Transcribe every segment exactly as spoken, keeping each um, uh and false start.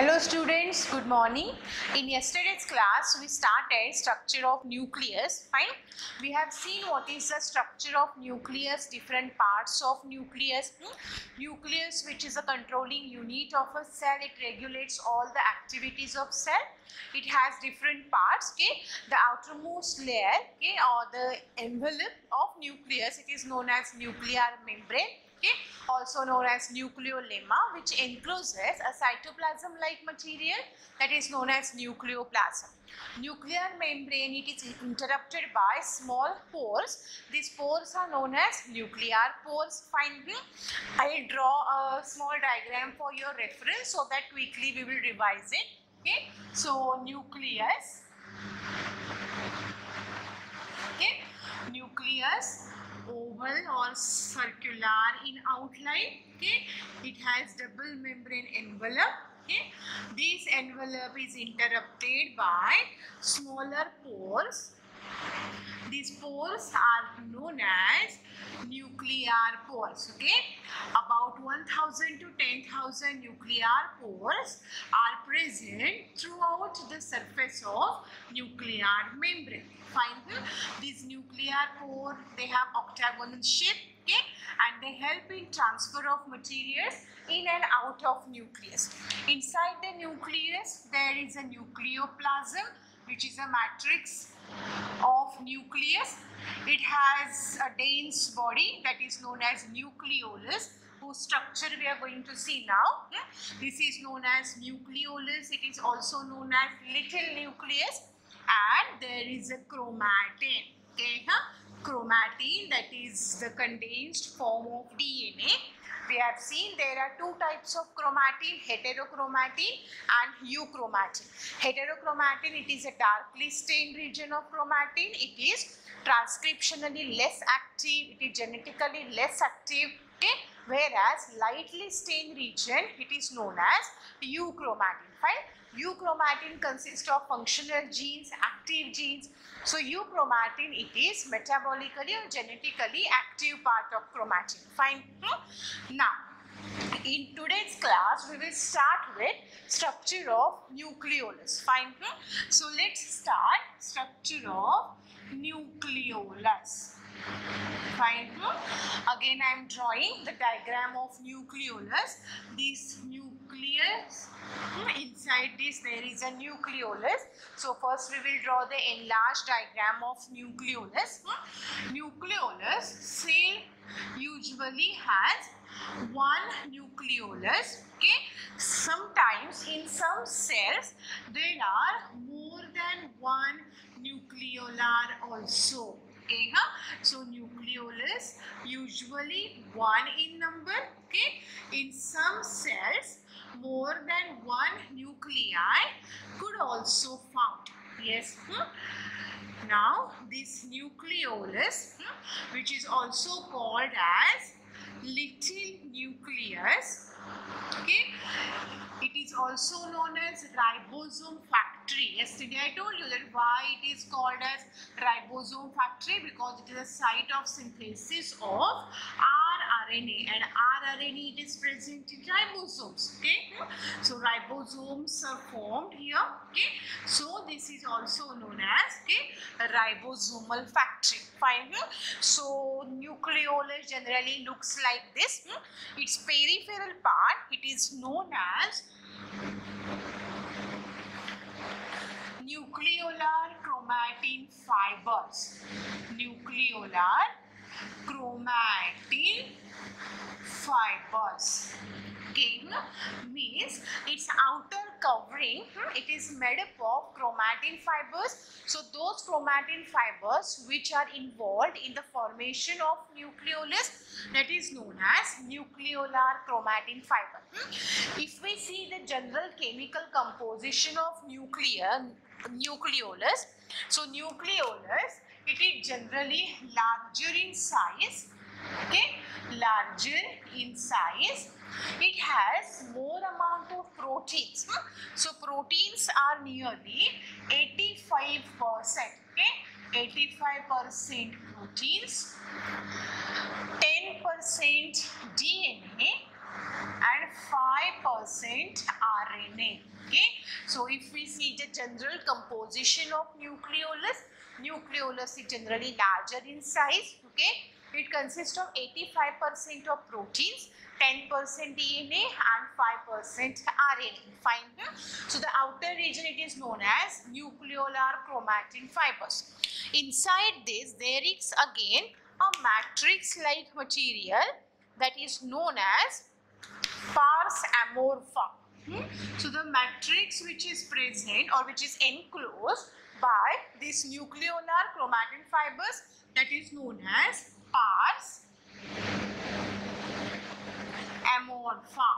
Hello students, good morning. In yesterday's class we started structure of nucleus. Fine. We have seen what is the structure of nucleus, different parts of nucleus. Hmm? Nucleus, which is a controlling unit of a cell, it regulates all the activities of cell. It has different parts. Okay, the outermost layer, okay, or the envelope of nucleus, it is known as nuclear membrane. Okay, also known as nucleolemma, which encloses a cytoplasm-like material that is known as nucleoplasm. Nuclear membrane, it is interrupted by small pores. These pores are known as nuclear pores. Finally, I will draw a small diagram for your reference so that quickly we will revise it. Okay, so nucleus. Okay, nucleus. Oval or circular in outline. Okay, it has double membrane envelope. Okay, this envelope is interrupted by smaller pores. These pores are known as nuclear pores. Okay, about one thousand to ten thousand nuclear pores are present throughout the surface of nuclear membrane. Fine. These nuclear pores, they have octagonal shape, okay, and they help in transfer of materials in and out of nucleus. Inside the nucleus, there is a nucleoplasm, which is a matrix of nucleus. It has a dense body that is known as nucleolus, whose structure we are going to see now. This is known as nucleolus. It is also known as little nucleus. And there is a chromatin. Okay, huh? Chromatin, that is the condensed form of D N A. We have seen there are two types of chromatin, heterochromatin and euchromatin. Heterochromatin, it is a darkly stained region of chromatin. It is transcriptionally less active. It is genetically less active. Okay? Whereas lightly stained region, it is known as euchromatin. Fine. Euchromatin consists of functional genes, active genes. So euchromatin, it is metabolically or genetically active part of chromatin. Fine. Hmm? Now, in today's class, we will start with structure of nucleolus. Fine. Hmm? So let's start structure of nucleolus. Fine. Hmm? Again, I am drawing the diagram of nucleolus. This nucleus, hmm, inside this there is a nucleolus. So first we will draw the enlarged diagram of nucleolus. Hmm? Nucleolus cell usually has one nucleolus. Okay. Sometimes in some cells there are more than one nucleolar also. Okay, huh? So nucleolus usually one in number. Okay, in some cells more than one nuclei could also found. Yes. Hmm? Now this nucleolus, hmm, which is also called as little nucleus. Okay, it is also known as ribosome factory. Yesterday I told you that why it is called as ribosome factory, because it is a site of synthesis of rRNA, and rRNA it is present in ribosomes. Okay, so ribosomes are formed here. Okay, so this is also known as, okay, a ribosomal factory. Fine. So nucleolus generally looks like this. Its peripheral part, it is known as nucleolar chromatin fibers. Nucleolar chromatin fibers. Okay, means its outer covering, it is made up of chromatin fibers. So those chromatin fibers which are involved in the formation of nucleolus, that is known as nucleolar chromatin fiber. If we see the general chemical composition of nuclear nucleolus, so nucleolus, it is generally larger in size. Okay, larger in size. It has more amount of proteins. Hmm? So proteins are nearly eighty-five percent. Okay, eighty-five percent proteins, ten percent D N A and five percent R N A. Okay, so if we see the general composition of nucleolus, nucleolus is generally larger in size. Okay, it consists of eighty-five percent of proteins, ten percent D N A and five percent R N A. Fine. So the outer region, it is known as nucleolar chromatin fibers. Inside this there is again a matrix like material that is known as pars amorpha. Hmm? So the matrix which is present or which is enclosed by this nucleolar chromatin fibers, that is known as pars amorpha.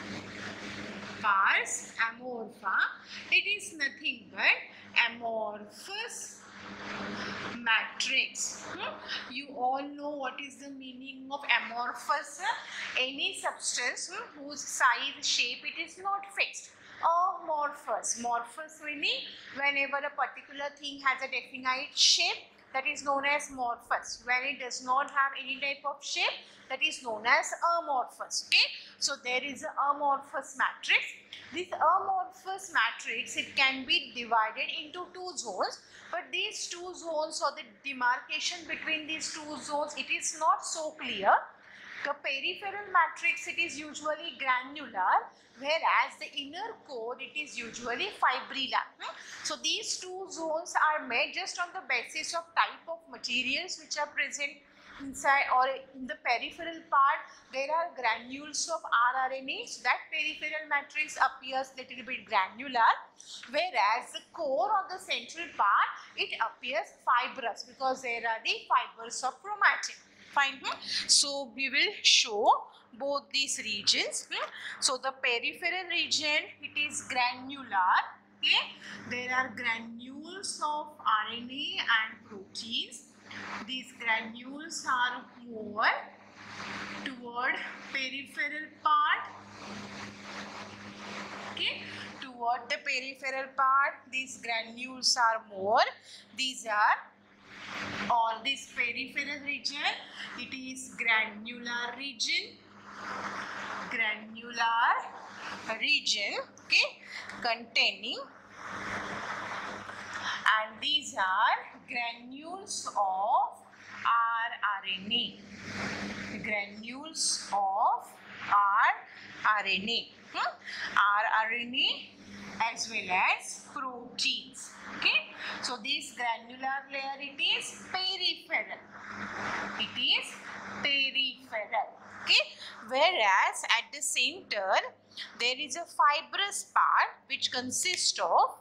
Pars amorpha, it is nothing but amorphous matrix. Hmm? You all know what is the meaning of amorphous. Any substance hmm, whose size, shape, it is not fixed. Amorphous. Morphous meaning whenever a particular thing has a definite shape, that is known as morphous. When it does not have any type of shape, that is known as amorphous. Okay, so there is an amorphous matrix. This amorphous matrix, it can be divided into two zones, but these two zones or the demarcation between these two zones, it is not so clear. The peripheral matrix, it is usually granular, whereas the inner core, it is usually fibrillar. So these two zones are made just on the basis of type of materials which are present inside or in the peripheral part. There are granules of R N A, so that peripheral matrix appears little bit granular, whereas the core or the central part, it appears fibrous because there are the fibers of chromatin. Fine. Hmm? So we will show both these regions. Hmm? So the peripheral region, it is granular. Okay, there are granules of R N A and proteins. These granules are more toward peripheral part. Okay, toward the peripheral part, these granules are more. These are all this peripheral region, it is granular region, granular region, okay, containing, and these are granules of R N A, granules of R N A, hmm? R N A as well as proteins. Okay, so this granular layer, it is peripheral. It is peripheral. Okay, whereas at the center there is a fibrous part which consists of,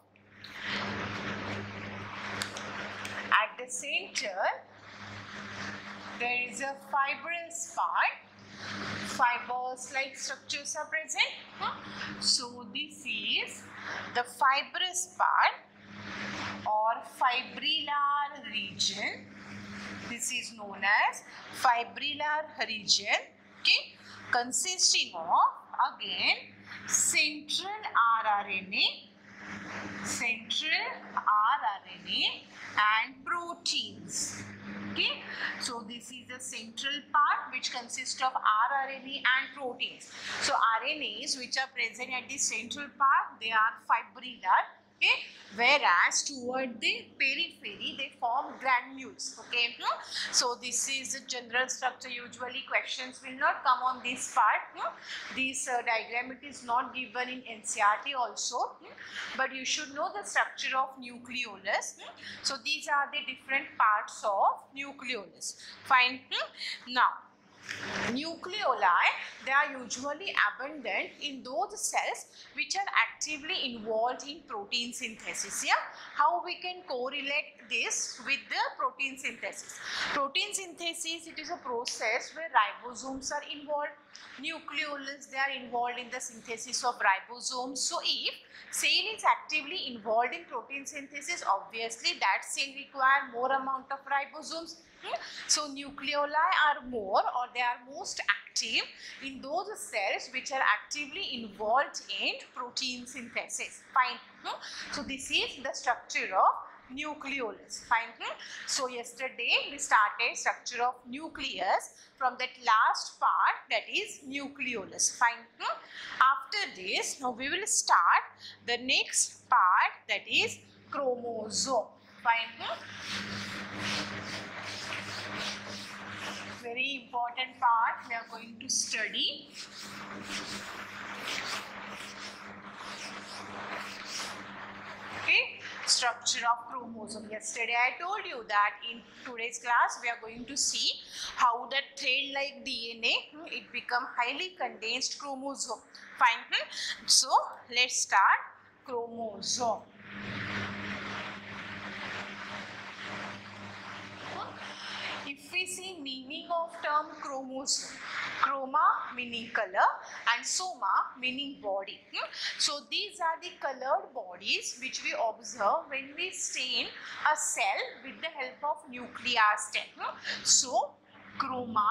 at the center there is a fibrous part. Fibers like structures are present. Huh? So this is the fibrous part or fibrillar region. This is known as fibrillar region. Okay, consisting of again central R N A, central R N A and proteins. Okay, so this is the central part which consists of R N A and proteins. So R N As which are present at the central part, they are fibrillar. Okay, whereas toward the periphery they form granules. Okay, so this is the general structure. Usually questions will not come on this part. This uh, diagram, it is not given in N C E R T also, but you should know the structure of nucleolus. So these are the different parts of nucleolus. Fine. Now nucleoli, they are usually abundant in those cells which are actively involved in protein synthesis. Yeah? How we can correlate this with the protein synthesis? Protein synthesis, it is a process where ribosomes are involved. Nucleolus, they are involved in the synthesis of ribosomes. So if cell is actively involved in protein synthesis, obviously that cell require more amount of ribosomes. Hmm? So nucleoli are more, or they are most active in those cells which are actively involved in protein synthesis. Fine. Hmm? So this is the structure of nucleolus. Fine. Hmm? So yesterday we started structure of nucleus from that last part, that is nucleolus. Fine. Hmm? After this, now we will start the next part, that is chromosome. Fine. Very important part we are going to study. Okay, structure of chromosome. Yesterday I told you that in today's class we are going to see how that thread like D N A, it become highly condensed chromosome. Fine. So let's start chromosome. If we see meaning of term chromosome, chroma meaning color and soma meaning body. So these are the colored bodies which we observe when we stain a cell with the help of nuclear stain. So chroma,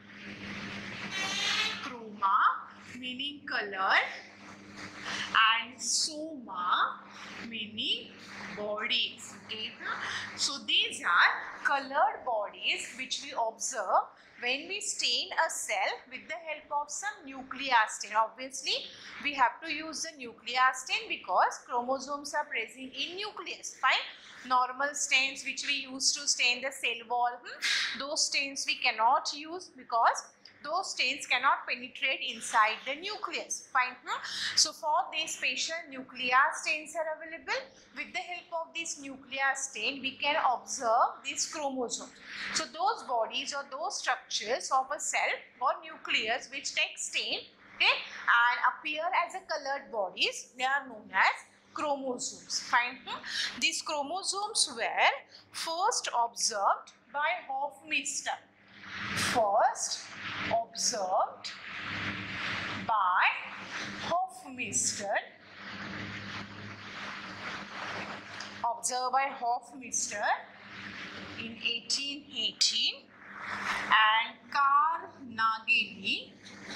chroma meaning color and soma meaning bodies. Okay. So these are colored bodies which we observe when we stain a cell with the help of some nuclear stain. Obviously we have to use the nuclear stain because chromosomes are present in nucleus. Fine. Normal stains which we use to stain the cell wall, hmm, those stains we cannot use because those stains cannot penetrate inside the nucleus. Fine. Hmm? So for these special nuclear stains are available. With the help of this nuclear stain, we can observe this chromosome. So those bodies or those structures of a cell or nucleus which take stain, okay, and appear as a colored bodies, they are known as chromosomes. Fine. Hmm? These chromosomes were first observed by Hofmeister. First observed by Hofmeister, observed by Hofmeister in eighteen eighteen, and Carl Nageli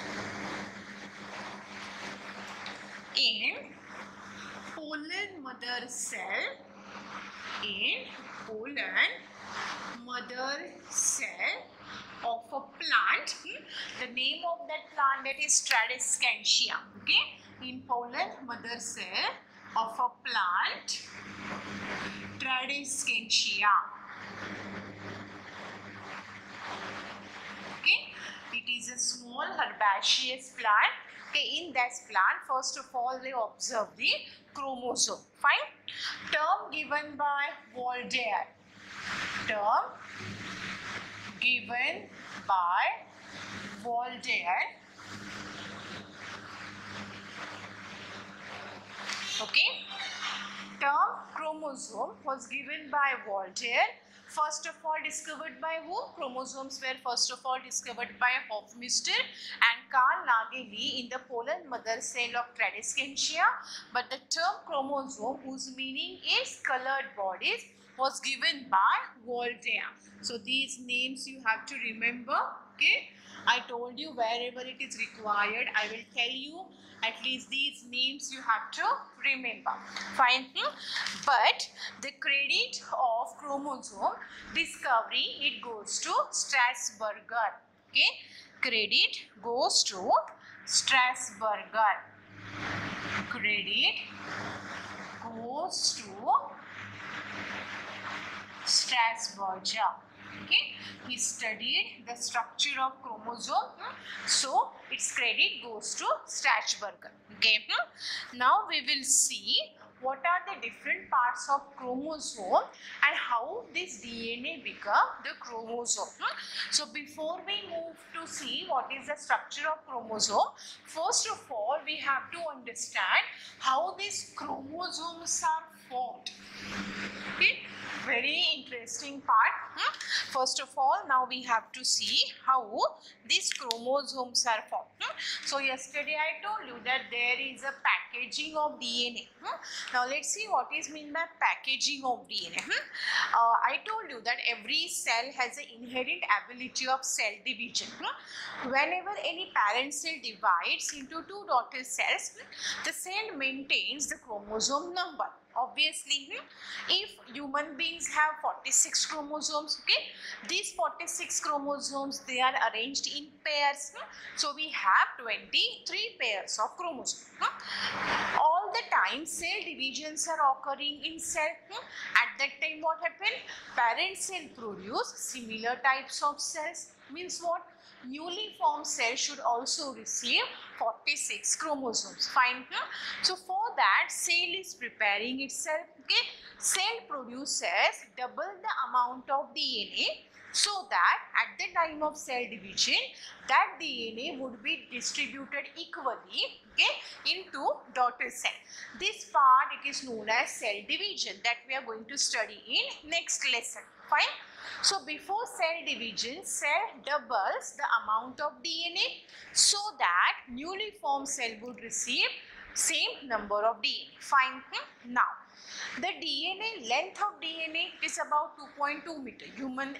in pollen mother cell, in pollen mother cell of a plant. The name of that plant, that is Tradescantia. Okay, in pollen mother cell of a plant, Tradescantia. Okay, it is a small herbaceous plant. Okay, in that plant, first of all, they observe the chromosome. Fine. Term given by Waldeyer. Term given by Waldeyer. Okay. Term chromosome was given by Waldeyer. First of all discovered by who? Chromosomes were first of all discovered by Hofmeister and Carl Nageli in the pollen mother cell of Tradescantia. But the term chromosome, whose meaning is colored bodies, was given by Waldeyer. So these names you have to remember. Okay, I told you wherever it is required, I will tell you at least these names you have to remember. Fine. But the credit of chromosome discovery, it goes to Strasburger. Okay, credit goes to Strasburger. Credit goes to Strasburger. Okay, he studied the structure of chromosome, so its credit goes to Strasburger. Okay, now we will see what are the different parts of chromosome and how this D N A become the chromosome. So before we move to see what is the structure of chromosome, first of all we have to understand how these chromosomes are formed. Okay, very interesting part. Hmm? First of all, now we have to see how these chromosomes are formed. Hmm? So yesterday I told you that there is a packaging of D N A. Hmm? Now let's see what is meant by packaging of D N A. Hmm? Uh, I told you that every cell has an inherent ability of cell division. Hmm? Whenever any parent cell divides into two daughter cells, hmm, the cell maintains the chromosome number. Obviously, if human beings have forty-six chromosomes, okay, these forty-six chromosomes, they are arranged in pairs. So we have twenty-three pairs of chromosomes. All all the time cell divisions are occurring in cell. Hmm? At that time what happened? Parent cell produce similar types of cells. Means what? Newly formed cell should also receive forty-six chromosomes. Fine. Hmm? So for that cell is preparing itself. Okay. Cell produces double the amount of D N A, so that at the time of cell division, that D N A would be distributed equally, okay, into daughter cell. This part it is known as cell division that we are going to study in next lesson. Fine. So before cell division, cell doubles the amount of D N A so that newly formed cell would receive same number of D N A. Fine. Hmm? Now, the D N A length of D N A is about two point two meter. Human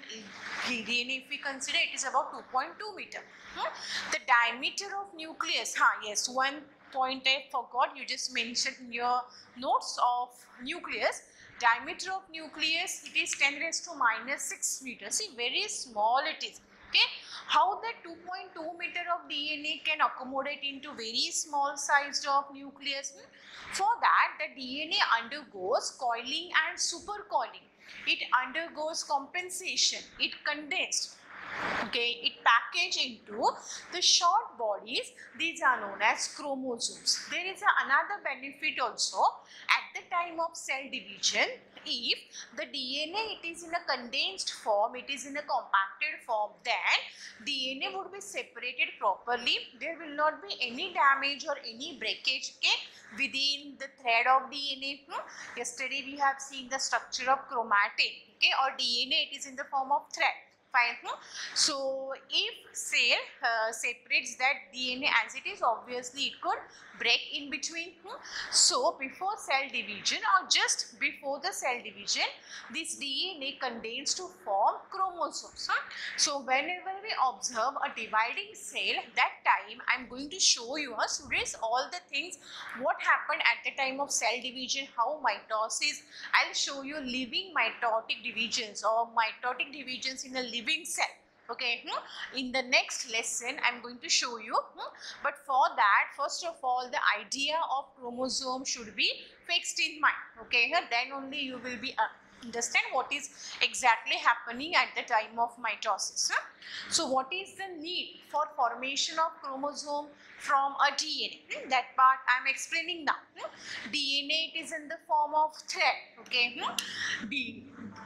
D N A, if we consider, it is about two point two meter. Hmm? The diameter of nucleus, huh, yes, one point I forgot, you just mentioned in your notes of nucleus. Diameter of nucleus, it is ten raised to minus six meter. See, very small it is. Okay, how the two point two meter of D N A can accommodate into very small sized of nucleus? For that, the D N A undergoes coiling and supercoiling. It undergoes compensation. It condensed. Okay, it packaged into the short bodies. These are known as chromosomes. There is a, another benefit also at the time of cell division. If the D N A it is in a condensed form, it is in a compacted form, then D N A would be separated properly. There will not be any damage or any breakage, okay, within the thread of D N A. Hmm? Yesterday we have seen the structure of chromatin, okay, or D N A it is in the form of thread. Fine. Hmm? So if cell uh, separates that D N A as it is, obviously it could break in between. Hmm? So before cell division or just before the cell division, this D N A contains to form chromosomes. Hmm? So whenever we observe a dividing cell, that time I am going to show you, uh, students, all the things what happened at the time of cell division, how mitosis. I will show you living mitotic divisions or mitotic divisions in a living cell. Okay, hmm? In the next lesson I am going to show you, hmm? But for that, first of all, the idea of chromosome should be fixed in mind. Okay, then only you will be uh, understand what is exactly happening at the time of mitosis. Huh? So what is the need for formation of chromosome from a D N A? Hmm? That part I am explaining now. Hmm? D N A it is in the form of thread. Okay, hmm? D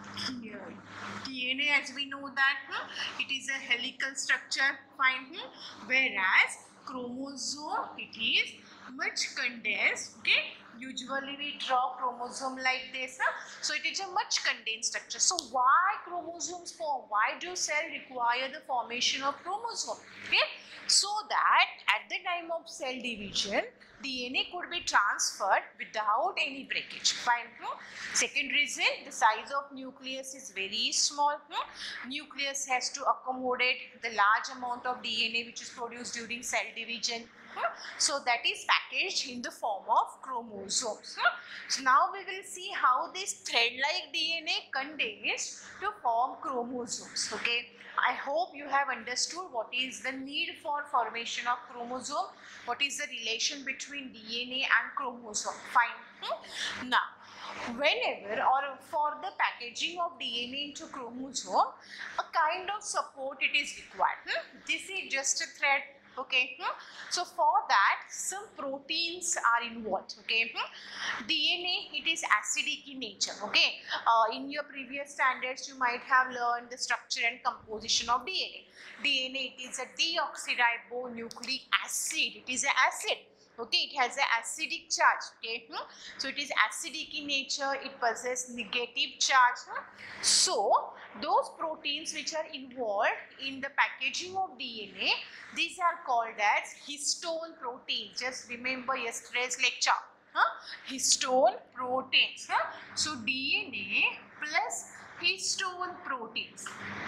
D N A, as we know that, huh? It is a helical structure. Fine. Hmm? Whereas chromosome it is much condensed. Okay. Usually we draw chromosome like this. Huh? So it is a much condensed structure. So why chromosomes form? Why do cells require the formation of chromosome? Okay. So that at the time of cell division, D N A could be transferred without any breakage. Fine. Hmm? Second reason, the size of nucleus is very small. Hmm? Nucleus has to accommodate the large amount of D N A which is produced during cell division. Hmm? So that is packaged in the form of chromosomes. Hmm? So now we will see how this thread-like D N A contains to form chromosomes. Okay. I hope you have understood what is the need for formation of chromosome, what is the relation between D N A and chromosome. Fine. Hmm? Now, whenever or for the packaging of D N A into chromosome, a kind of support it is required. Hmm? This is just a thread. Okay, hmm? So for that some proteins are involved. Okay, hmm? D N A it is acidic in nature. Okay, uh, in your previous standards you might have learned the structure and composition of D N A. D N A it is a deoxyribonucleic acid. It is an acid. Okay, it has an acidic charge. Okay, hmm? So it is acidic in nature. It possesses negative charge. Hmm? So those proteins which are involved in the packaging of D N A, these are called as histone proteins. Just remember yesterday's lecture. Huh? Histone proteins. Huh? So D N A plus histone proteins.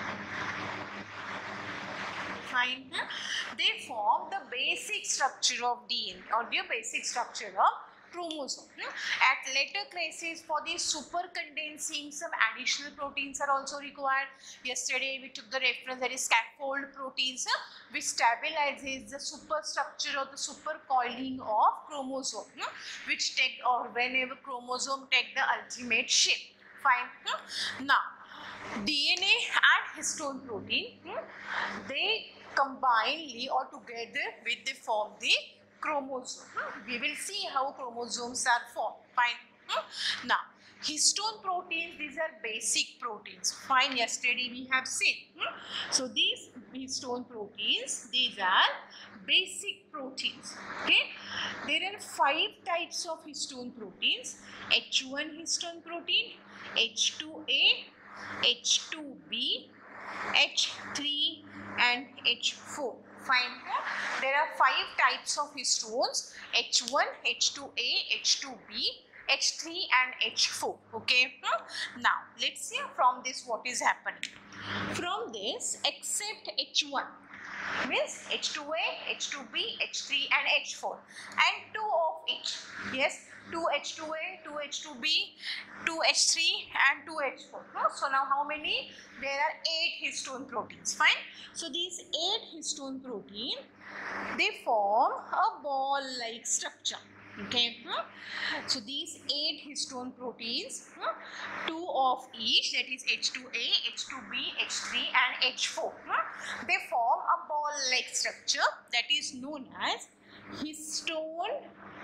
Fine. Huh? They form the basic structure of D N A or the basic structure of chromosome. Hmm? At later cases, for the supercondensing, some additional proteins are also required. Yesterday we took the reference, that is scaffold proteins, uh, which stabilizes the superstructure or the supercoiling of chromosome, hmm? which take, or whenever chromosome take the ultimate shape. Fine. Hmm? Now, D N A and histone protein, hmm? they combinedly or together with they form the chromosome. Hmm? We will see how chromosomes are formed. Fine. Hmm? Now, histone proteins, these are basic proteins. Fine. Yesterday we have seen. Hmm? So these histone proteins, these are basic proteins. Okay. There are five types of histone proteins: H one histone protein, H two A, H two B, H three and H four. Fine. There are five types of histones: H one, H two A, H two B, H three and H four. Okay. Now let's see from this what is happening. From this, except H one, means H two A, H two B, H three and H four, and two of each. Yes, two H two A, two H two B, two H three and two H four. So now how many? There are eight histone proteins. Fine. So these eight histone protein, they form a ball-like structure. Okay. So these eight histone proteins, two of each, that is H two A, H two B, H three and H four, they form a ball-like structure that is known as histone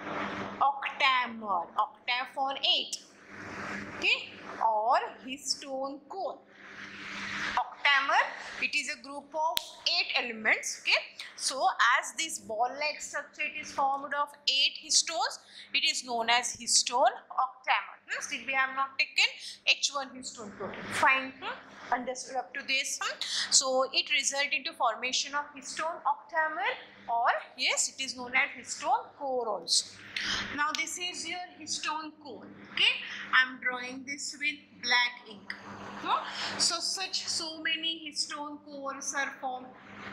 octamer. Octave for eight. Okay. Or histone core. Octamer, it is a group of eight elements. Okay. So as this ball-like structure, it is formed of eight histones, it is known as histone octamer. Hmm? Still we have not taken H one histone protein. Fine. Hmm? Understood up to this. Hmm? So it results into formation of histone octamer, or yes, it is known as histone core also. Now this is your histone core. Okay. I am drawing this with black ink. Hmm? So such so many histone cores are formed.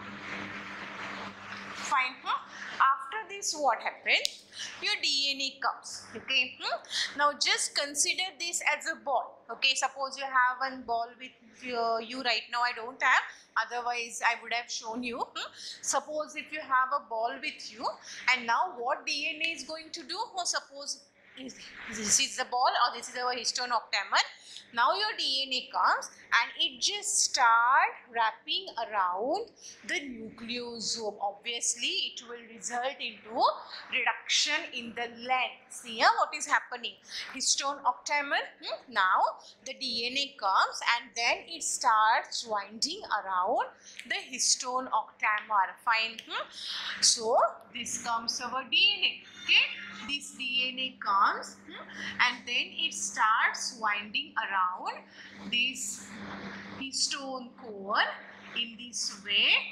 Fine. Huh? After this, what happens? Your D N A comes. Okay. Hmm? Now just consider this as a ball. Okay. Suppose you have one ball with uh, you right now. I don't have. Otherwise, I would have shown you. Hmm? Suppose if you have a ball with you, and now what D N A is going to do? Or suppose this is the ball, or this is our histone octamer. Now your D N A comes and it just start wrapping around the nucleosome. Obviously, it will result into reduction in the length. See here what is happening. Histone octamer. Hmm? Now the D N A comes and then it starts winding around the histone octamer. Fine. Hmm? So this comes our D N A. Okay. This D N A comes hmm, and then it starts winding around this histone core in this way.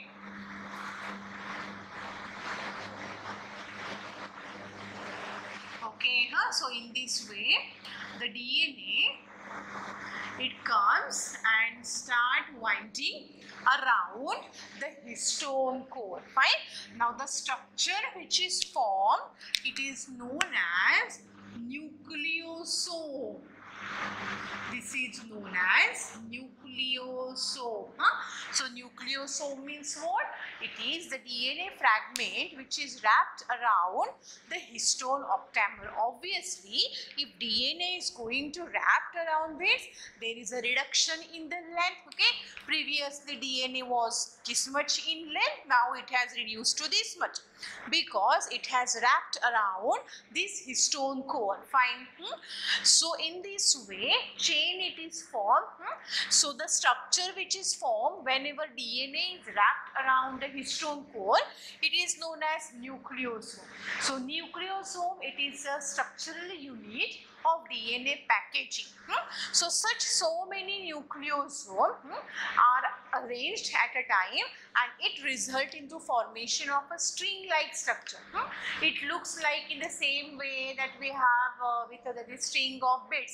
Okay, huh? So in this way, the D N A, it comes and start winding around the histone core. Fine. Now the structure which is formed, it is known as nucleosome. This is known as nucleosome. Huh? So nucleosome means what? It is the D N A fragment which is wrapped around the histone octamer. Obviously, if D N A is going to wrap around this, there is a reduction in the length. Okay. Previously, D N A was this much in length. Now it has reduced to this much because it has wrapped around this histone core. Fine. Hmm? So in this way, chain it is formed. Hmm? So the structure which is formed whenever D N A is wrapped around the histone core, it is known as nucleosome. So nucleosome, it is a structural unit of D N A packaging. Hmm? So such so many nucleosomes hmm, are arranged at a time and it result into formation of a string-like structure. Hmm? It looks like in the same way that we have uh, with uh, the string of bits.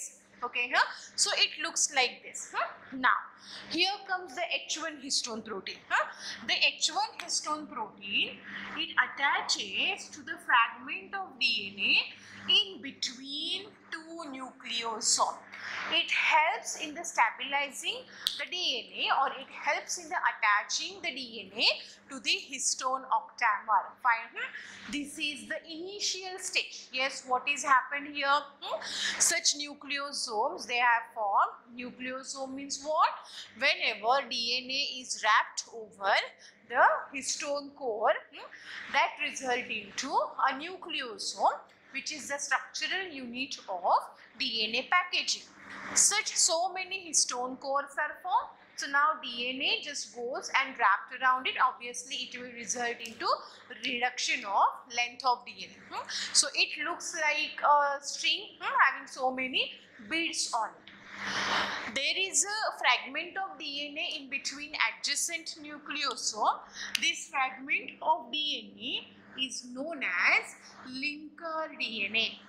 Okay, huh? So it looks like this. Huh? Now, here comes the H one histone protein. Huh? The H one histone protein, it attaches to the fragment of D N A in between two nucleosomes. It helps in the stabilizing the D N A, or it helps in the attaching the D N A to the histone octamer. Fine. Hmm? This is the initial stage. Yes, what is happened here? Hmm? Such nucleosomes they have formed. Nucleosome means what? Whenever D N A is wrapped over the histone core, hmm, that result into a nucleosome, which is the structural unit of D N A packaging. Such so many histone cores are formed. So now D N A just goes and wrapped around it. Obviously, it will result into reduction of length of D N A. Hmm? So it looks like a string hmm, having so many beads on it. There is a fragment of D N A in between adjacent nucleosome. This fragment of D N A is known as linker D N A.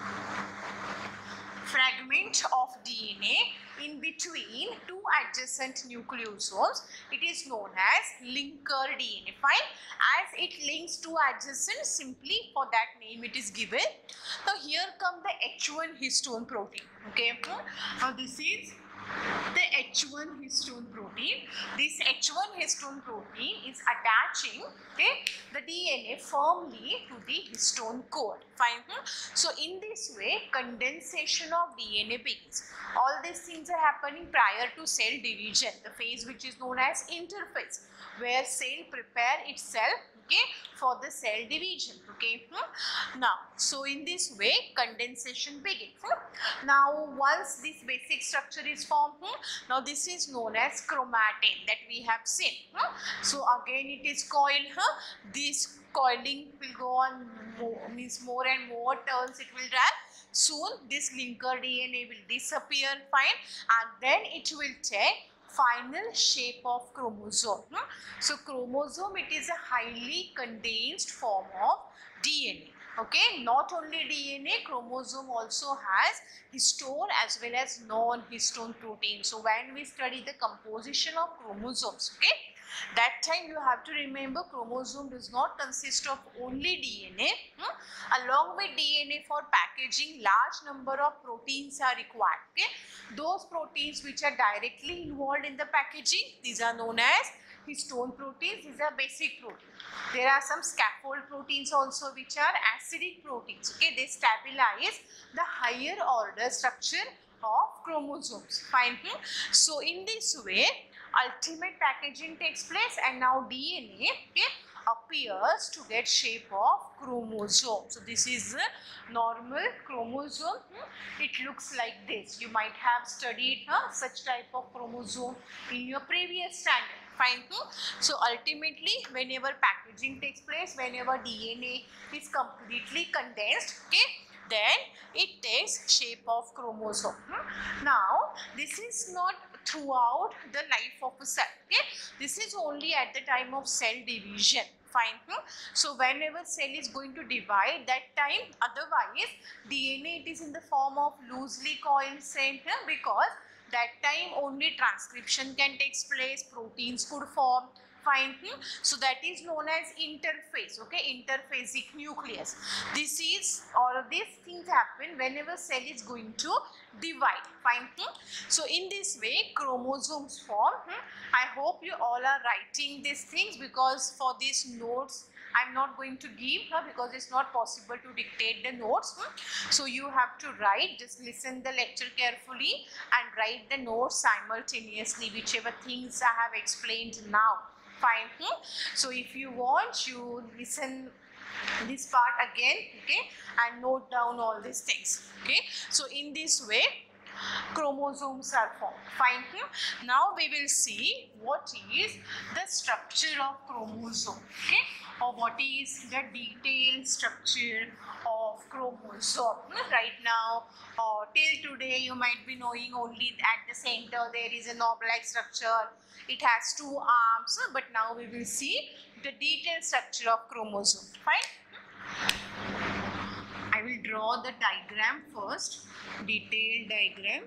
Fragment of D N A in between two adjacent nucleosomes, it is known as linker D N A. Fine. As it links two adjacent, simply for that name it is given. Now here come the H one histone protein. Okay. Now this is the H one histone protein. This H one histone protein is attaching okay, the D N A firmly to the histone core. Fine. So in this way, condensation of D N A begins. All these things are happening prior to cell division, the phase which is known as interphase, where cell prepare itself okay, for the cell division. Okay. Hmm? Now, so in this way, condensation begins. Hmm? Now, once this basic structure is formed, hmm? now this is known as chromatin that we have seen. Hmm? So again, it is coiled. Huh? This coiling will go on, more, means more and more turns it will drag. Soon, this linker D N A will disappear. Fine, and then it will take final shape of chromosome. Hmm? So chromosome, it is a highly condensed form of D N A. Okay, not only D N A, chromosome also has histone as well as non-histone protein. So when we study the composition of chromosomes, okay, that time you have to remember chromosome does not consist of only D N A. Hmm? Along with D N A for packaging, large number of proteins are required. Okay? Those proteins which are directly involved in the packaging, these are known as histone proteins. These are basic proteins. There are some scaffold proteins also which are acidic proteins. Okay? They stabilize the higher order structure of chromosomes. Fine. Hmm? So in this way, ultimate packaging takes place, and now D N A okay, appears to get shape of chromosome. So this is a normal chromosome. Hmm? It looks like this. You might have studied huh, such type of chromosome in your previous standard. Fine. Hmm? So ultimately, whenever packaging takes place, whenever D N A is completely condensed, okay, then it takes shape of chromosome. Hmm? Now, this is not throughout the life of a cell. Okay, this is only at the time of cell division. Fine. Hmm? So whenever cell is going to divide, that time, otherwise D N A it is in the form of loosely coiled cell huh? because that time only transcription can take place, proteins could form. Fine. Hmm? So that is known as interphase. Okay, interphasic nucleus. This is, all of these things happen whenever cell is going to divide. Fine. Hmm? So in this way, chromosomes form. Hmm? I hope you all are writing these things, because for these notes I'm not going to give her because it's not possible to dictate the notes. Hmm? So you have to write, just listen the lecture carefully and write the notes simultaneously, whichever things I have explained now. Fine. Hmm? So if you want, you listen this part again, okay, and note down all these things. Okay. So in this way, chromosomes are formed. Fine. Hmm? Now we will see what is the structure of chromosome. Okay, or what is the detailed structure of chromosome. Right now, uh, till today, you might be knowing only at the center there is a knob-like structure. It has two arms, but now we will see the detailed structure of chromosome. Fine. I will draw draw the diagram first, detailed diagram.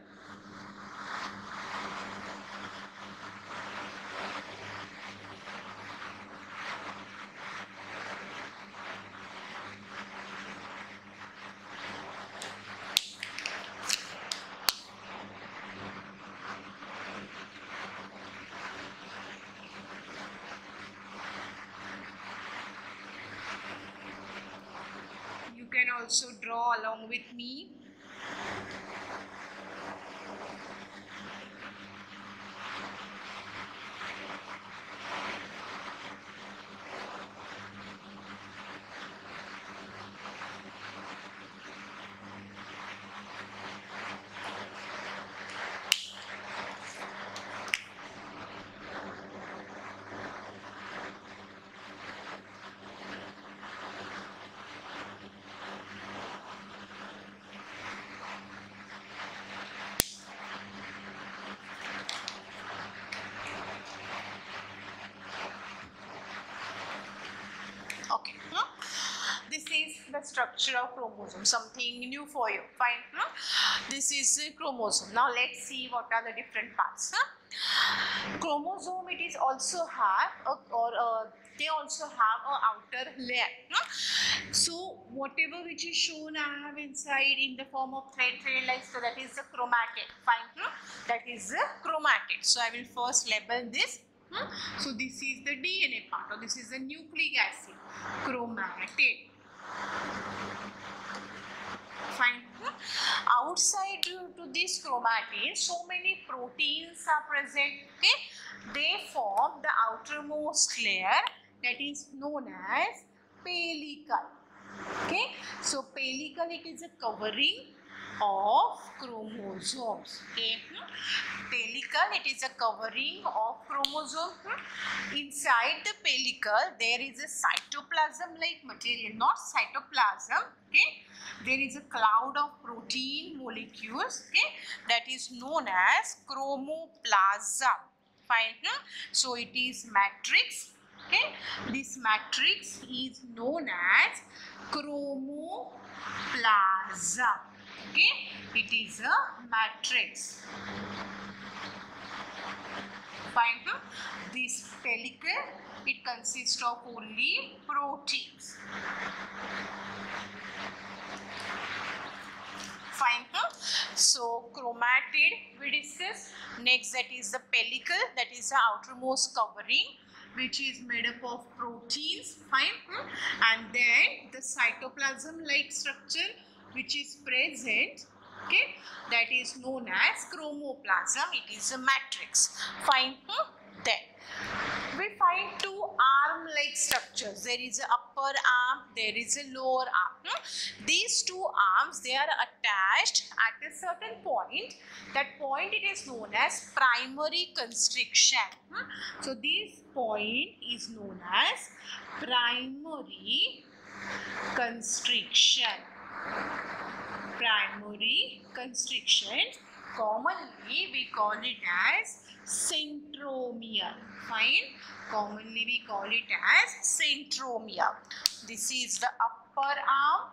You can also draw along with me. Okay, huh? This is the structure of chromosome, something new for you. Fine. Huh? This is a chromosome. Now let's see what are the different parts. Huh? Chromosome, it is also have a, or a, they also have a outer layer. Huh? So whatever which is shown I have inside in the form of thread, thread like, so that is the chromatid. Fine. Huh? That is the chromatid. So I will first label this. Hmm? So this is the D N A part, or this is the nucleic acid, chromatid. Fine. Hmm? Outside to, to this chromatid, so many proteins are present. Okay, they form the outermost layer that is known as pellicle. Okay, so pellicle, it is a covering of chromosomes. Okay, pellicle, it is a covering of chromosome. Inside the pellicle there is a cytoplasm like material, not cytoplasm. Okay, there is a cloud of protein molecules. Okay, that is known as chromoplasm. Fine. So it is matrix. Okay, this matrix is known as chromoplasm. Okay, it is a matrix. Fine. This pellicle, it consists of only proteins. Fine. So chromatid we discuss. Next, that is the pellicle, that is the outermost covering, which is made up of proteins. Fine. And then the cytoplasm like structure which is present. Okay, that is known as chromoplasm. It is a matrix. Fine. Then we find two arm like structures. There is an upper arm, there is a lower arm. These two arms, they are attached at a certain point. That point, it is known as primary constriction. So this point is known as primary constriction. Primary constriction. Commonly we call it as centromere. Fine. Commonly we call it as centromere. This is the upper arm.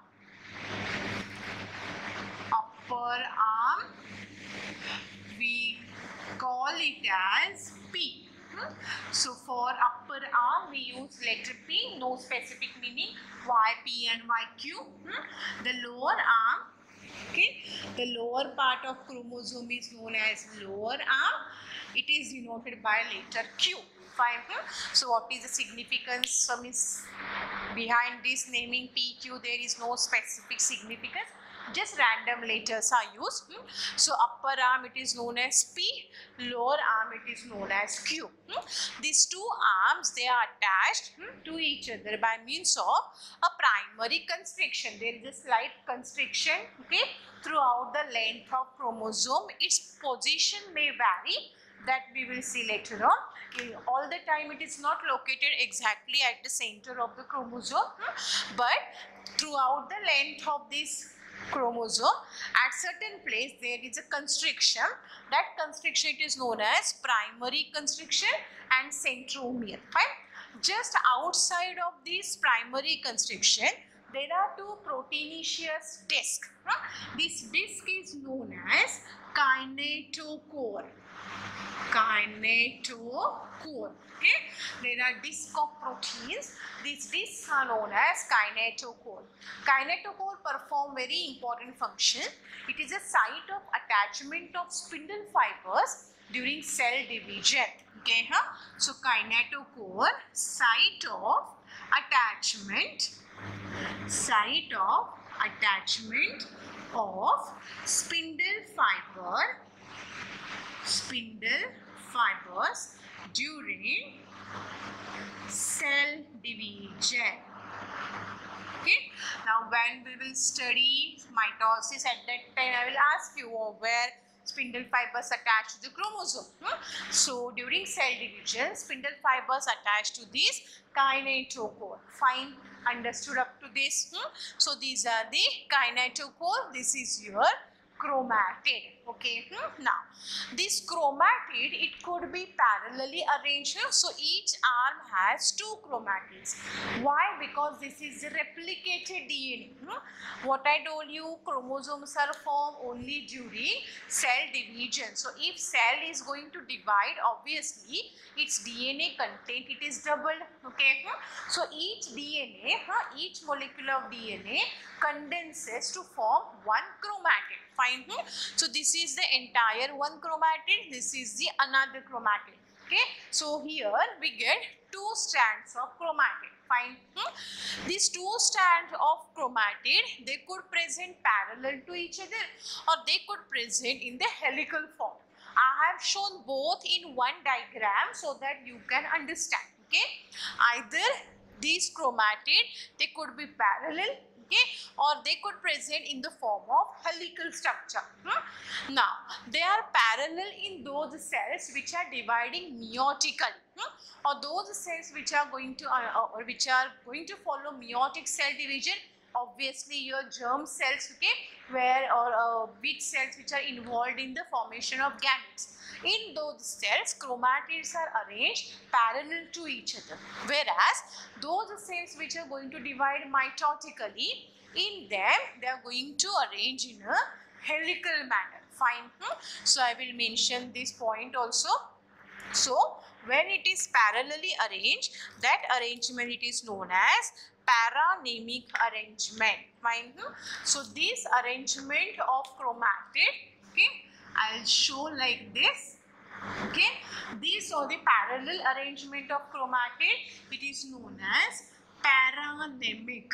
Upper arm. We call it as P. Hmm? So for upper arm we use letter P. No specific meaning. Y, P and Y, Q. Hmm? The lower arm. Okay, the lower part of chromosome is known as lower arm. It is denoted by letter Q. Fine. So what is the significance? Some is behind this naming P Q. There is no specific significance. Just random letters are used. So upper arm, it is known as P. Lower arm, it is known as Q. These two arms, they are attached to each other by means of a primary constriction. There is a slight constriction, okay, throughout the length of chromosome. Its position may vary. That we will see later on. All the time it is not located exactly at the center of the chromosome, but throughout the length of this chromosome, at certain place there is a constriction. That constriction is known as primary constriction and centromere. Fine. Just outside of this primary constriction, there are two proteinaceous discs. Huh? This disc is known as kinetochore. Kinetochore. Okay, there are discs of proteins. These discs are known as kinetochore. Kinetochore perform very important function. It is a site of attachment of spindle fibers during cell division. Okay, huh? So kinetochore, site of attachment, site of attachment of spindle fiber, spindle fibers during cell division. Okay, now when we will study mitosis, at that time I will ask you where spindle fibers attached to the chromosome. Hmm? So during cell division, spindle fibers attached to this kinetochore. Fine, understood up to this? Hmm? So these are the kinetochore. This is your chromatid. Okay, hmm? Now this chromatid, it could be parallelly arranged. So each arm has two chromatids. Why? Because this is replicated D N A. Hmm? What I told you, chromosomes are formed only during cell division. So if cell is going to divide, obviously its D N A content, it is doubled. Okay, hmm? So each D N A, huh? each molecule of D N A condenses to form one chromatid. Fine. Hmm? So this is the entire one chromatid. This is the another chromatid. Okay. So here we get two strands of chromatid. Fine. Hmm? These two strands of chromatid, they could present parallel to each other or they could present in the helical form. I have shown both in one diagram so that you can understand. Okay. Either these chromatid, they could be parallel, okay, or they could present in the form of helical structure. Hmm? Now, they are parallel in those cells which are dividing meiotically, hmm? or those cells which are going to uh, or which are going to follow meiotic cell division. Obviously, your germ cells, okay, where or uh, big cells which are involved in the formation of gametes. In those cells, chromatids are arranged parallel to each other. Whereas, those cells which are going to divide mitotically, in them, they are going to arrange in a helical manner. Fine. Hmm? So, I will mention this point also. So, when it is parallelly arranged, that arrangement it is known as paranemic arrangement. Fine. Hmm? So, this arrangement of chromatid, okay, I'll show like this. Okay, this or the parallel arrangement of chromatid, it is known as paranemic,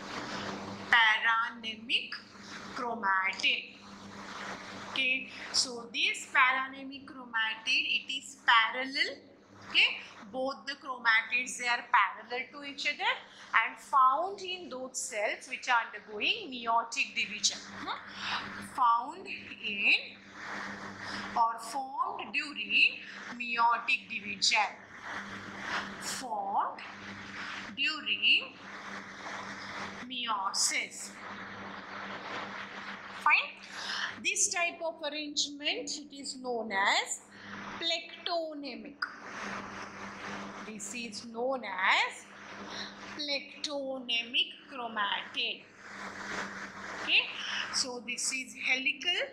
paranemic chromatid. Okay, so this paranemic chromatid, it is parallel. Okay, both the chromatids, they are parallel to each other and found in those cells which are undergoing meiotic division. Hmm? Found in or formed during meiotic division. Formed during meiosis. Fine. This type of arrangement, it is known as plectonemic. This is known as plectonemic chromatid. Okay. So this is helical.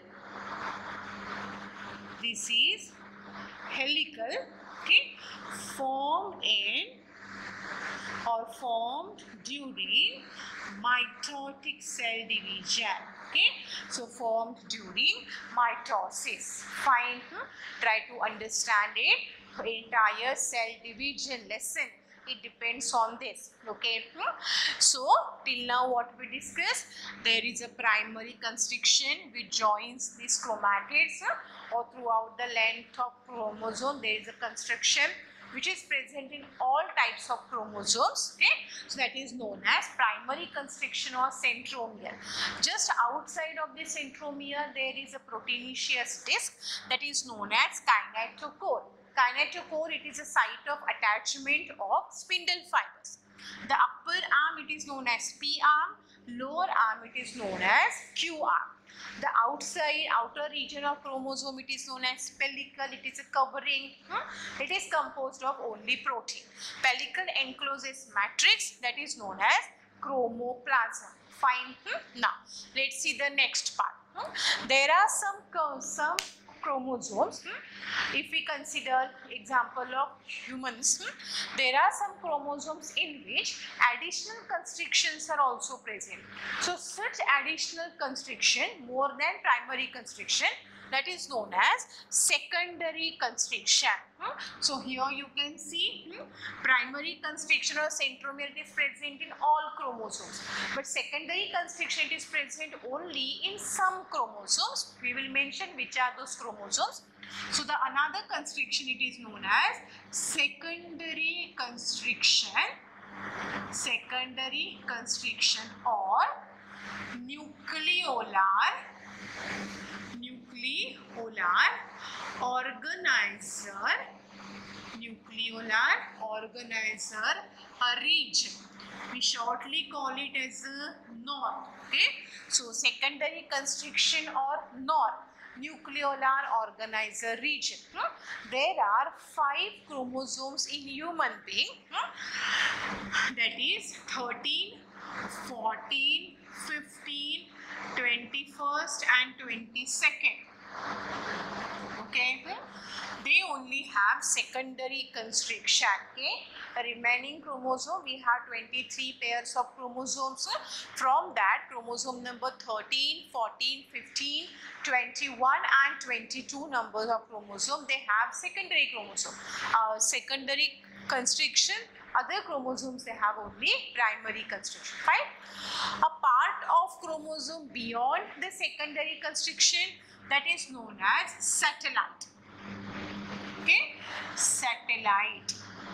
This is helical, okay, formed in or formed during mitotic cell division. Okay, so formed during mitosis. Fine. Hmm? Try to understand it. Entire cell division lesson, it depends on this. Okay. Hmm? So till now what we discussed, there is a primary constriction which joins these chromatids, uh, or throughout the length of chromosome there is a constriction which is present in all types of chromosomes. Okay, so that is known as primary constriction or centromere. Just outside of the centromere there is a proteinaceous disc that is known as kinetochore. Kinetochore, it is a site of attachment of spindle fibers. The upper arm, it is known as P arm, lower arm, it is known as Q arm. The outside, outer region of chromosome, it is known as pellicle. It is a covering. Hmm? It is composed of only protein. Pellicle encloses matrix that is known as chromoplasm. Fine. Hmm? Now let's see the next part. Hmm? There are some some chromosomes. Hmm? If we consider example of humans, hmm? there are some chromosomes in which additional constrictions are also present. So such additional constriction more than primary constriction, that is known as secondary constriction. Hmm? So here you can see hmm, primary constriction or centromere is present in all chromosomes, but secondary constriction is present only in some chromosomes. We will mention which are those chromosomes. So the another constriction, it is known as secondary constriction, secondary constriction or nucleolar nucleolar organizer, nucleolar organizer a region. We shortly call it as a N O R. Okay, so secondary constriction or N O R, nucleolar organizer region. Hmm? There are five chromosomes in human being. Hmm? That is thirteen, fourteen, fifteen, twenty-first and twenty-second. Okay, they only have secondary constriction. Okay, the remaining chromosome, we have twenty-three pairs of chromosomes. From that, chromosome number thirteen, fourteen, fifteen, twenty-one and twenty-two numbers of chromosome, they have secondary chromosome. Uh, secondary constriction, other chromosomes they have only primary constriction. Fine. A part of chromosome beyond the secondary constriction, that is known as satellite. Okay, satellite.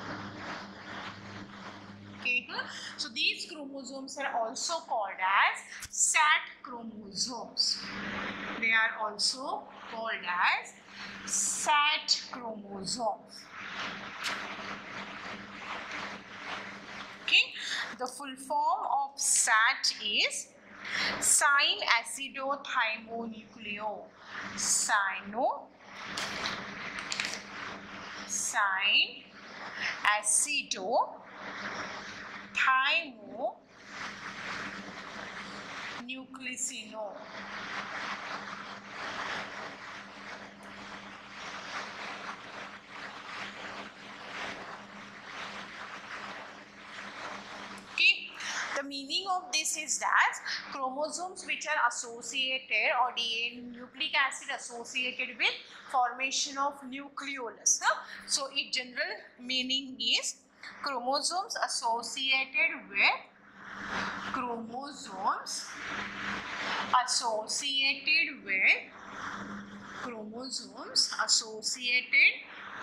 Okay, so these chromosomes are also called as sat chromosomes. They are also called as sat chromosomes. Okay, the full form of sat is sine acidothymonucleo. Sino sine acido thymo nucleosino. The meaning of this is that chromosomes which are associated or D N A nucleic acid associated with formation of nucleolus. So its general meaning is chromosomes associated with chromosomes associated with chromosomes associated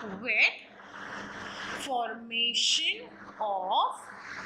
with formation of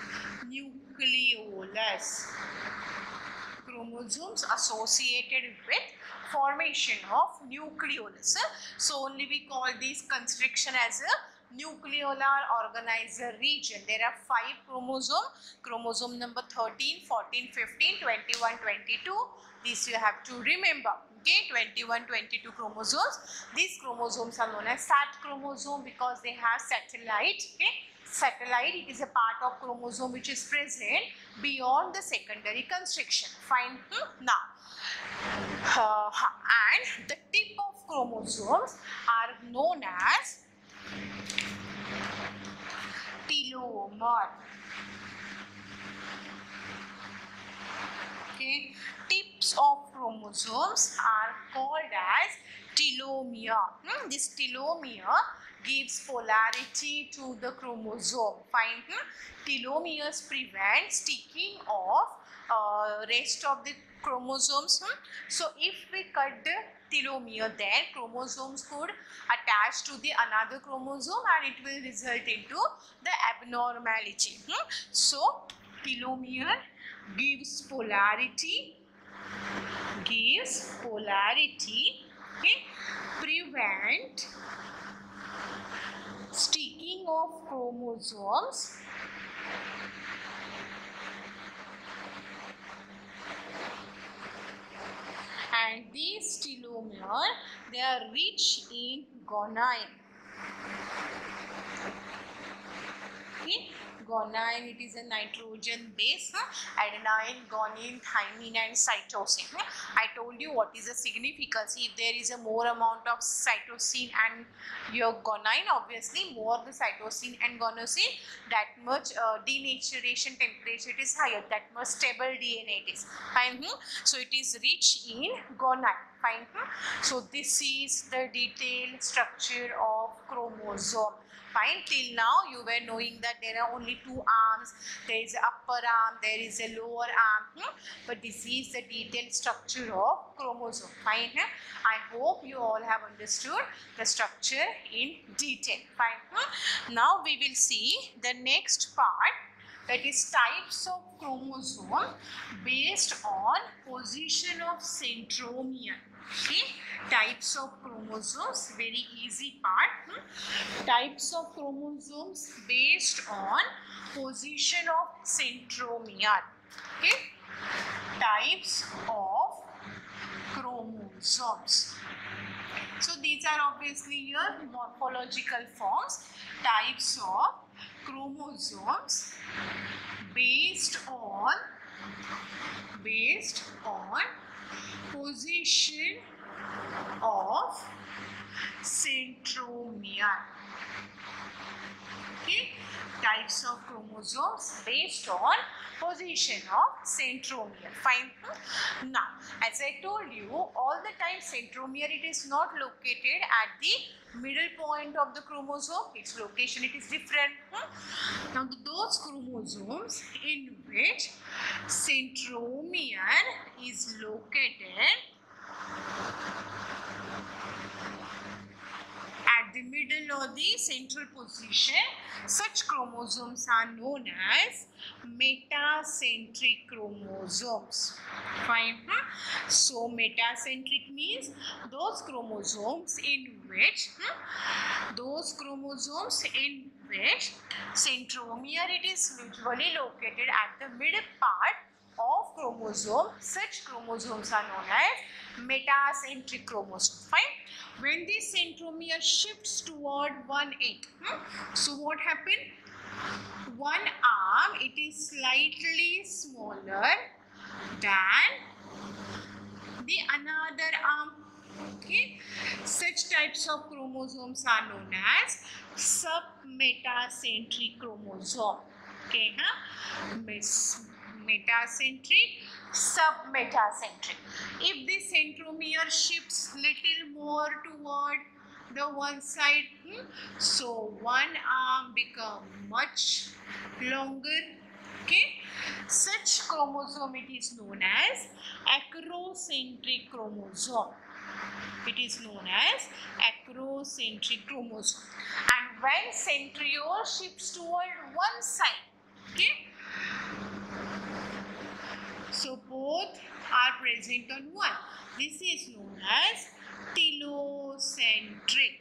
nucleolus. Chromosomes associated with formation of nucleolus. So only we call this constriction as a nucleolar organizer region. There are five chromosomes. Chromosome number thirteen, fourteen, fifteen, twenty-one, twenty-two. This you have to remember. Okay, twenty-one, twenty-two chromosomes. These chromosomes are known as sat chromosome because they have satellite. Okay. Satellite, it is a part of chromosome which is present beyond the secondary constriction. Fine. Hmm? Now, uh, and the tip of chromosomes are known as telomere. Okay, tips of chromosomes are called as telomere. Hmm? This telomere gives polarity to the chromosome. Fine. Hmm? Telomeres prevent sticking of uh, rest of the chromosomes. Hmm? So if we cut the telomere, then chromosomes could attach to the another chromosome and it will result into the abnormality. Hmm? So telomere gives polarity, gives polarity, okay, prevent sticking of chromosomes and these telomere, they are rich in guanine. Okay? Guanine, it is a nitrogen base. Adenine, guanine, thymine and cytosine. I told you what is the significance. If there is a more amount of cytosine and your guanine, obviously more the cytosine and guanosine, that much uh, denaturation temperature it is higher, that much stable D N A it is. Fine. Hmm? So it is rich in guanine. Fine. Hmm? So this is the detailed structure of chromosome. Fine. Till now you were knowing that there are only two arms. There is an upper arm, there is a lower arm. Hmm? But this is the detailed structure of chromosome. Fine. Hmm? I hope you all have understood the structure in detail. Fine. Hmm? Now we will see the next part, that is types of chromosome based on position of centromere. Okay, types of chromosomes, very easy part. Hmm? Types of chromosomes based on position of centromere. Okay, types of chromosomes. So these are obviously your morphological forms. Types of chromosomes based on based on position of centromere. Okay, types of chromosomes based on position of centromere. Fine. Now, as I told you, all the time centromere, it is not located at the middle point of the chromosome. Its location, it is different. Now, those chromosomes in which centromere is located at the middle or the central position, such chromosomes are known as metacentric chromosomes. Fine. Hmm? So metacentric means those chromosomes in which hmm, those chromosomes in which centromere it is usually located at the middle part of chromosome. Such chromosomes are known as metacentric chromosomes. Fine. When the centromere shifts toward one end, hmm? so what happened? One arm, it is slightly smaller than the another arm. Okay, such types of chromosomes are known as submetacentric chromosome. Okay, huh? Miss metacentric, submetacentric. If the centromere shifts little more toward the one side, hmm, so one arm become much longer. Okay, such chromosome it is known as acrocentric chromosome. It is known as acrocentric chromosome. And when centriole shifts toward one side, okay, so both are present on one. This is known as telocentric.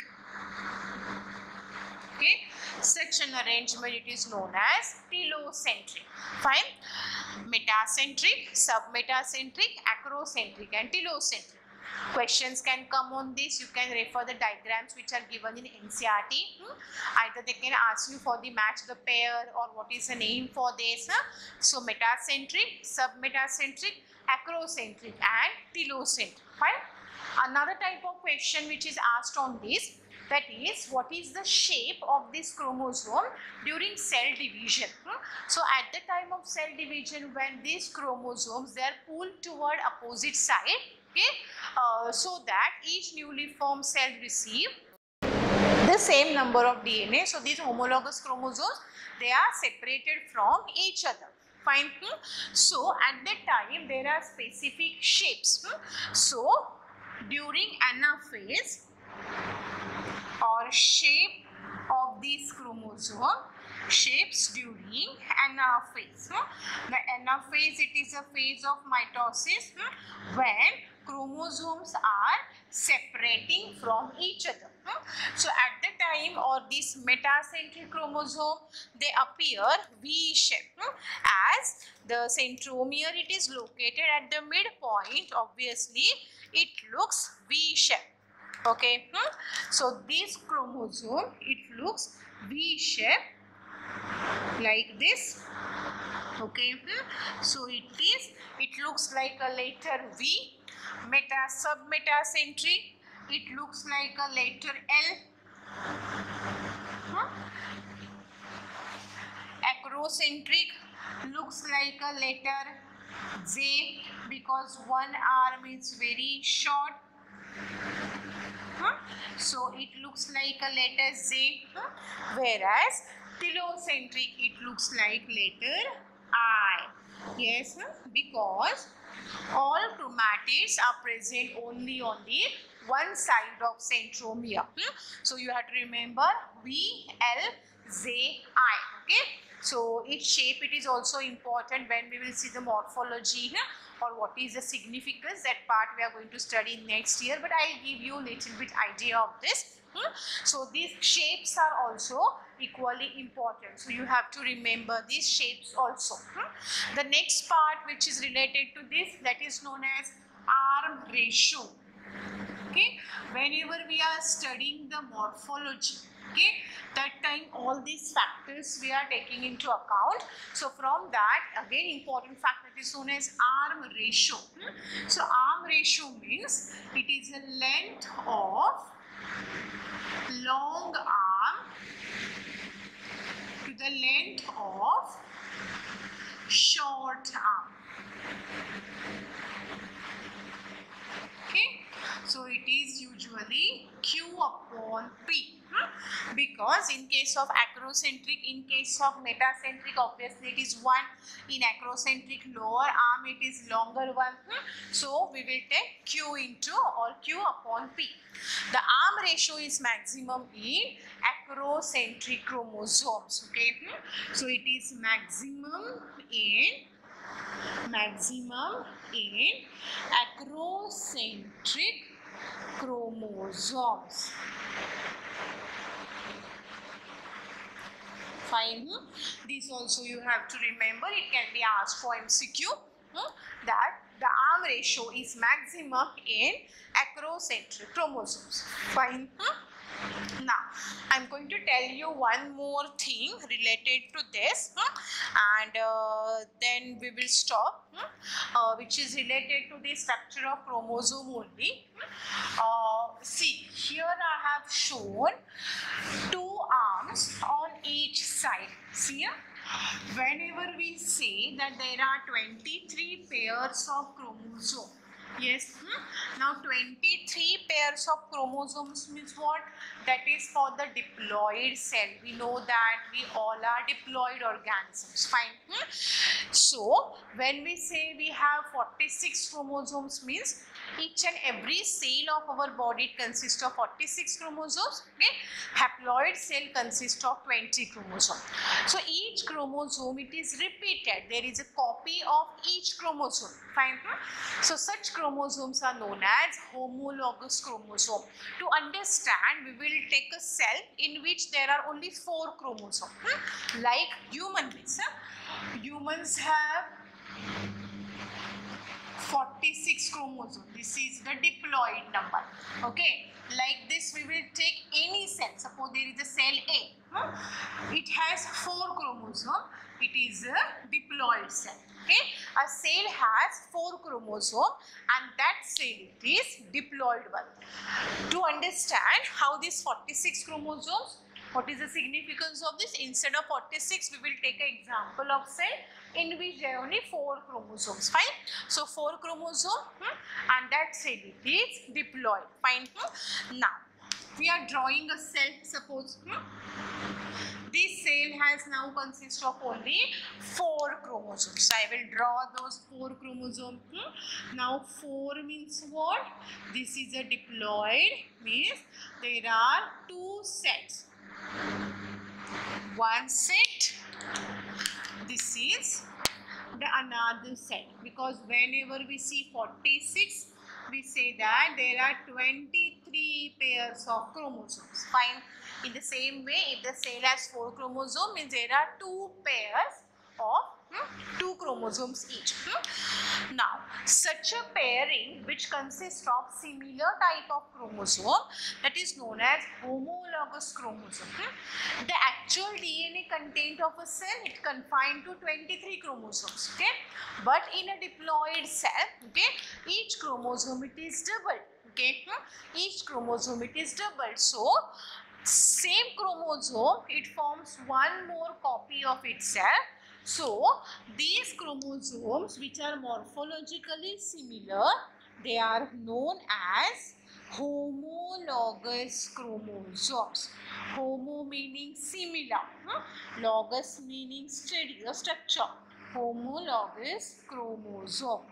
Okay, such an arrangement it is known as telocentric. Fine. Metacentric, submetacentric, acrocentric and telocentric. Questions can come on this. You can refer the diagrams which are given in N C E R T. Hmm? Either they can ask you for the match the pair or what is the name for this. Huh? So metacentric, submetacentric, acrocentric and telocentric. Fine. Another type of question which is asked on this, that is, what is the shape of this chromosome during cell division? Hmm? So at the time of cell division, when these chromosomes they are pulled toward opposite side, okay, uh, so that each newly formed cell receive the same number of D N A. So these homologous chromosomes, they are separated from each other. Fine. Hmm? So at that time there are specific shapes. Hmm? So during anaphase or shape of these chromosome, shapes during anaphase. Hmm? The anaphase, it is a phase of mitosis hmm? when chromosomes are separating from each other. Hmm? So at the time or this metacentric chromosome, they appear V-shape. Hmm? As the centromere it is located at the midpoint, obviously it looks V-shape. Okay. Hmm? So this chromosome it looks V-shape like this. Okay, so it is, it looks like a letter V. Meta submetacentric, it looks like a letter L. Huh? Acrocentric looks like a letter J because one arm is very short. Huh? So it looks like a letter Z. Huh? Whereas telocentric, it looks like letter I. Yes, huh? Because all chromatids are present only on the one side of centromere. Hmm? So you have to remember V, L, Z, I. Okay. So its shape, it is also important when we will see the morphology huh? or what is the significance. That part we are going to study next year, but I will give you a little bit idea of this. Hmm? So these shapes are also equally important. So you have to remember these shapes also. Hmm? The next part which is related to this, that is known as arm ratio. Okay, whenever we are studying the morphology, okay, that time all these factors we are taking into account. So from that, again important factor is known as arm ratio. Hmm? So arm ratio means it is a length of long arm to the length of short arm. Okay, so it is usually Q upon P. Hmm? Because in case of acrocentric, in case of metacentric, obviously it is one. In acrocentric lower arm, it is longer one. Hmm? So we will take Q into or Q upon P. The arm ratio is maximum in acrocentric chromosomes. Okay, hmm? So it is maximum in maximum in acrocentric chromosomes. Fine. Hmm? This also you have to remember. It can be asked for M C Q. Hmm? That the arm ratio is maximum in acrocentric chromosomes. Fine. Hmm? Now, I am going to tell you one more thing related to this, hmm? and uh, then we will stop, hmm? uh, which is related to the structure of chromosome only. Uh, see, here I have shown two arms on each side. See here? Whenever we say that there are twenty-three pairs of chromosomes, yes, hmm? Now twenty-three pairs of chromosomes means what? That is for the diploid cell. We know that we all are diploid organisms. Fine. Hmm? So when we say we have forty-six chromosomes means each and every cell of our body consists of forty-six chromosomes. Okay? Haploid cell consists of twenty chromosomes. So each chromosome, it is repeated. There is a copy of each chromosome. Fine. Hmm? So such chromosomes are known as homologous chromosome. To understand, we will take a cell in which there are only four chromosomes. Hmm? Like human beings. Huh? Humans have forty-six chromosomes. This is the diploid number. Okay. Like this, we will take any cell. Suppose there is a cell A. Huh? It has four chromosomes. It is a diploid cell. Okay. A cell has four chromosomes and that cell it is diploid one. To understand how these forty-six chromosomes, what is the significance of this? Instead of forty-six, we will take an example of cell in which there are only four chromosomes. Fine. So four chromosomes hmm, and that cell it is diploid. Fine. Hmm. Now we are drawing a cell. Suppose hmm, this cell has now consist of only four chromosomes. So I will draw those four chromosomes. Hmm. Now four means what? This is a diploid. Means there are two sets. One set. This is the another set, because whenever we see forty-six, we say that there are twenty-three pairs of chromosomes. Fine. In the same way, if the cell has four chromosomes, means there are two pairs of hmm? two chromosomes each. Hmm? Now, such a pairing which consists of similar type of chromosome, that is known as homologous chromosome. Hmm? The actual D N A content of a cell, it confined to twenty-three chromosomes. Okay, but in a diploid cell, okay, each chromosome it is doubled. Okay, hmm? Each chromosome it is doubled. So same chromosome, it forms one more copy of itself. So these chromosomes which are morphologically similar, they are known as homologous chromosomes. Homo meaning similar, huh? Logous meaning steady or structure. Homologous chromosome.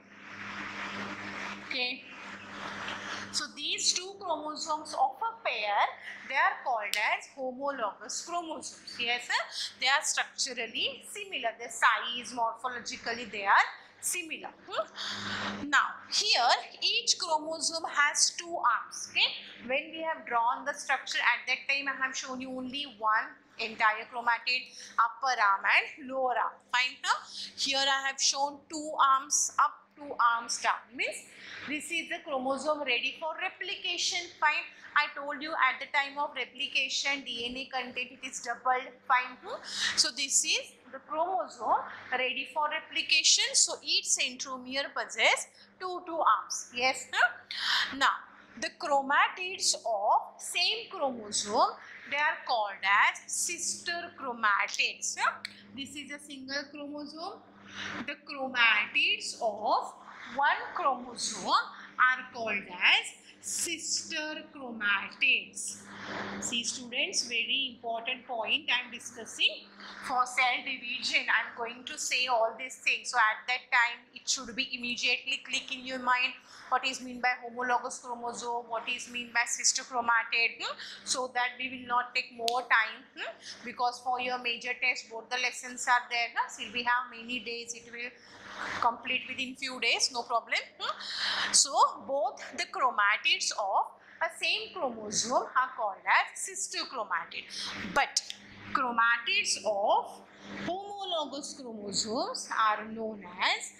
Okay. So these two chromosomes of a pair, they are called as homologous chromosomes. Yes, they are structurally similar. Their size, morphologically, they are similar. Hmm? Now, here each chromosome has two arms. Okay, when we have drawn the structure at that time, I have shown you only one entire chromatid, upper arm and lower arm. Fine. Now, here I have shown two arms up, two arms down. Means this is the chromosome ready for replication. Fine. I told you at the time of replication, D N A content it is doubled. Fine. Hmm? So this is the chromosome ready for replication. So each centromere possesses two two arms. Yes. Huh? Now the chromatids of same chromosome, they are called as sister chromatids. Huh? This is a single chromosome. The chromatids of one chromosome are called as sister chromatids. See students, very important point I am discussing. For cell division, I am going to say all these things. So at that time, it should be immediately click in your mind what is mean by homologous chromosome, what is mean by sister chromatid, hmm? so that we will not take more time, hmm? because for your major test, both the lessons are there. Huh? See, we have many days, it will complete within few days, no problem. Hmm? So both the chromatids of a same chromosome are called as sister chromatid. But chromatids of homologous chromosomes are known as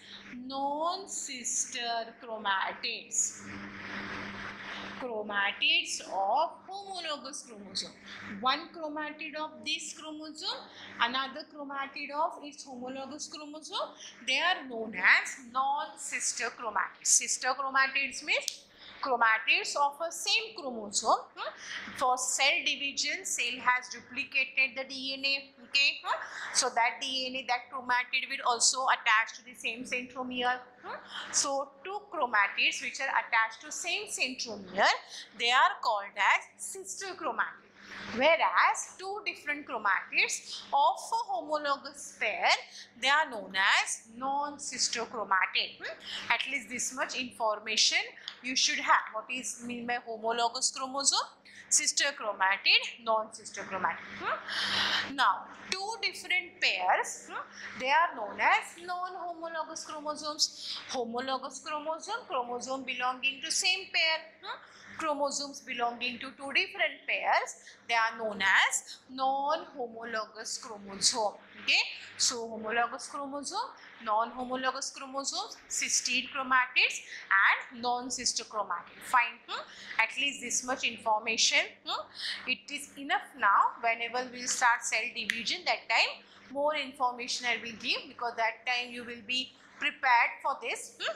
non-sister chromatids. Chromatids of homologous chromosome. One chromatid of this chromosome, another chromatid of its homologous chromosome, they are known as non-sister chromatids. Sister chromatids means chromatids of a same chromosome. Hmm? For cell division, cell has duplicated the D N A. Okay, hmm? So that D N A, that chromatid will also attach to the same centromere. Hmm? So two chromatids which are attached to same centromere, they are called as sister chromatids. Whereas two different chromatids of a homologous pair, they are known as non-sister chromatid. Hmm? At least this much information you should have. What is mean by homologous chromosome? Sister chromatid, non-sister chromatid. Hmm? Now, two different pairs, hmm, they are known as non-homologous chromosomes. Homologous chromosome, chromosome belonging to same pair. Hmm? Chromosomes belonging to two different pairs, they are known as non-homologous chromosome. Okay, so homologous chromosome, non-homologous chromosomes, cysteid chromatids and non-sister chromatids. Fine. Hmm? At least this much information. Hmm? It is enough now. Whenever we will start cell division, that time more information I will give, because that time you will be prepared for this. Hmm?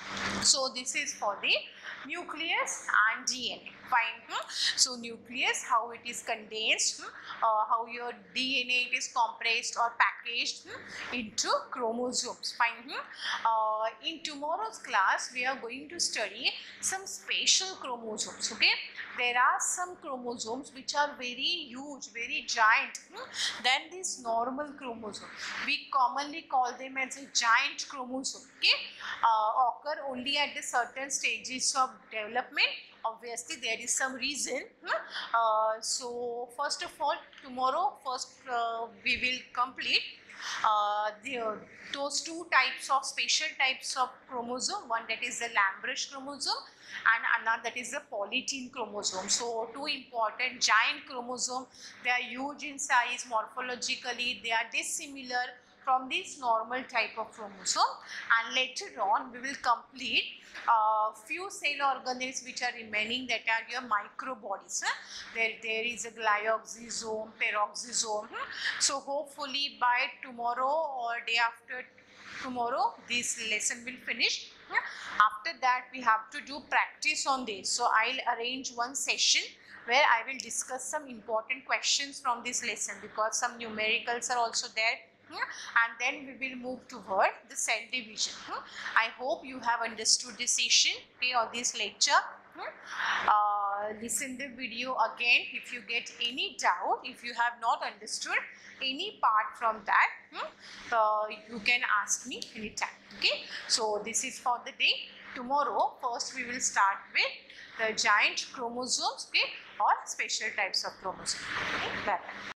So this is for the nucleus and D N A. Fine. Hmm? So nucleus, how it is condensed, hmm? uh, how your D N A it is compressed or packaged hmm? into chromosomes. Fine. Hmm? Uh, in tomorrow's class, we are going to study some special chromosomes. Okay. There are some chromosomes which are very huge, very giant hmm? than this normal chromosome. We commonly call them as a giant chromosome. Okay. Uh, occur only at the certain stages of development. Obviously there is some reason. Uh, so first of all, tomorrow first uh, we will complete uh, the, uh, those two types of special types of chromosome. One that is the Lamb-Rush chromosome and another that is the polytene chromosome. So two important giant chromosome. They are huge in size, morphologically they are dissimilar from this normal type of chromosome, and later on we will complete uh, few cell organelles which are remaining, that are your microbodies. Huh? There, there is a glyoxysome, peroxisome. Hmm? So hopefully by tomorrow or day after tomorrow this lesson will finish. After that we have to do practice on this. So I'll arrange one session where I will discuss some important questions from this lesson, because some numericals are also there. And then we will move toward the cell division. I hope you have understood this session, okay, or this lecture. Uh, listen the video again if you get any doubt, if you have not understood any part from that, uh, you can ask me anytime. Okay, so this is for the day. Tomorrow first we will start with the giant chromosomes, okay, or special types of chromosomes. Okay, bye bye.